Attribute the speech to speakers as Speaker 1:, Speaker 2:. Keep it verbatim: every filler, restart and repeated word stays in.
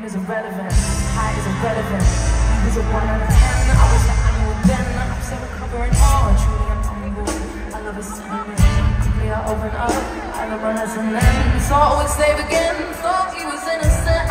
Speaker 1: Name is irrelevant, height is irrelevant. He was a one out of ten, I wish that I knew it then. I'm still recovering all, truly I'm humble. I love his timing, quickly I open up, I don't run as an end. So I always save again, thought he was innocent.